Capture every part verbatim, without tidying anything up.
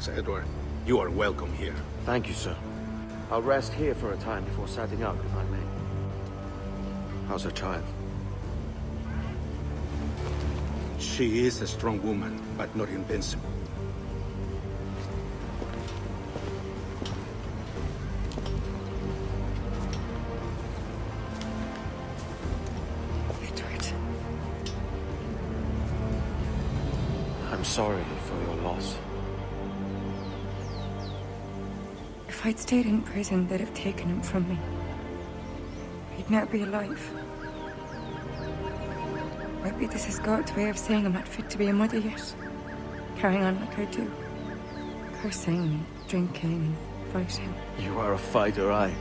Sir Edward, you are welcome here. Thank you, sir. I'll rest here for a time before setting out, if I may. How's her child? She is a strong woman, but not invincible. Edward. I'm sorry for your loss. If I'd stayed in prison, they'd have taken him from me. He'd never be alive. Maybe this is God's way of saying I'm not fit to be a mother yet. Carrying on like I do. Cursing, drinking, fighting. You are a fighter, aye.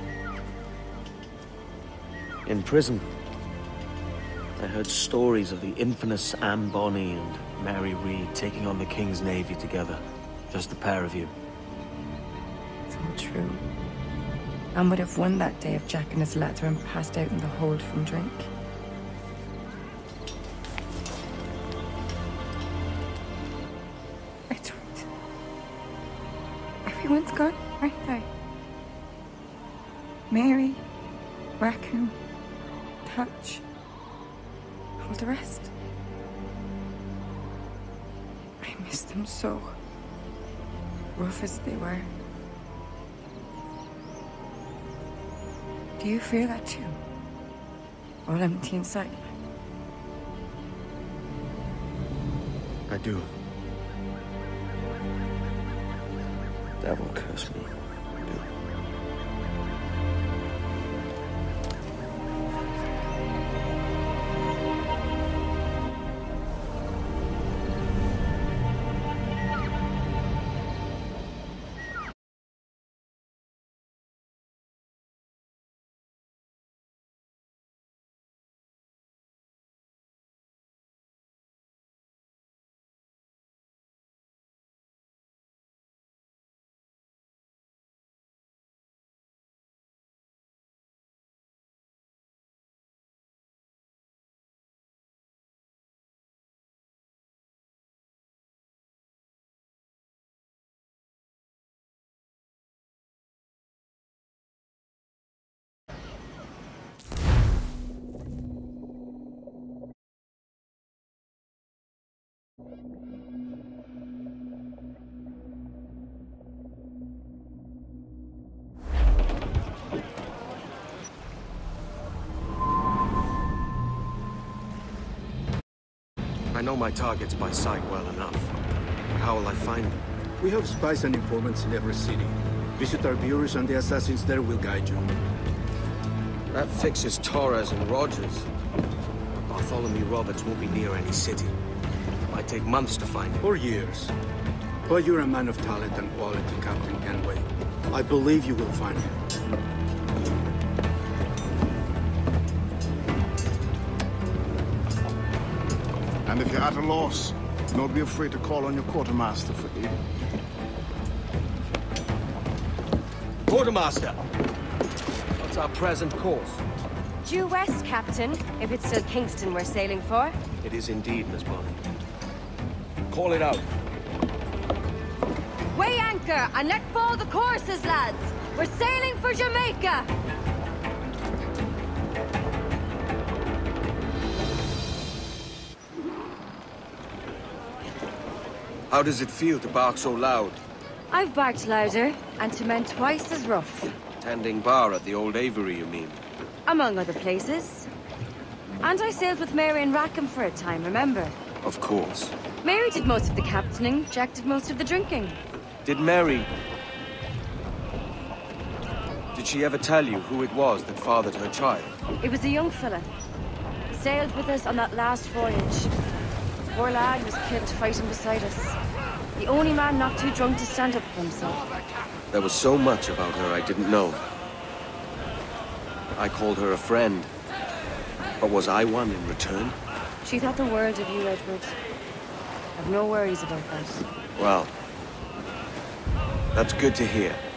In prison, I heard stories of the infamous Anne Bonny and Mary Read taking on the King's Navy together. Just the pair of you. It's all true. Anne would have won that day if Jack and his lads weren't passed out in the hold from drink. Edward. Everyone's gone, aren't they? Mary, Raccoon, Touch, all the rest. I miss them so. Rough as they were. Do you feel that too? All empty inside? I do. Devil curse me. I do. I know my targets by sight well enough. But how will I find them? We have spies and informants in every city. Visit our bureaus and the assassins there will guide you. That fixes Torres and Rogers. But Bartholomew Roberts won't be near any city. It might take months to find him. Or years. But you're a man of talent and quality, Captain Kenway. I believe you will find him. And if you're at a loss, don't be afraid to call on your quartermaster for aid. Quartermaster! What's our present course? Due west, Captain, if it's still Kingston we're sailing for. It is indeed, Miss Bonny. Call it out. Weigh anchor and let fall the courses, lads! We're sailing for Jamaica! How does it feel to bark so loud? I've barked louder, and to men twice as rough. Tending bar at the old Aviary, you mean? Among other places. And I sailed with Mary and Rackham for a time, remember? Of course. Mary did most of the captaining, Jack did most of the drinking. Did Mary... Did she ever tell you who it was that fathered her child? It was a young fella. Sailed with us on that last voyage. Poor lad was killed fighting beside us. The only man not too drunk to stand up for himself. There was so much about her I didn't know. I called her a friend. But was I one in return? She thought the world of you, Edward. I've no worries about that. Well, that's good to hear.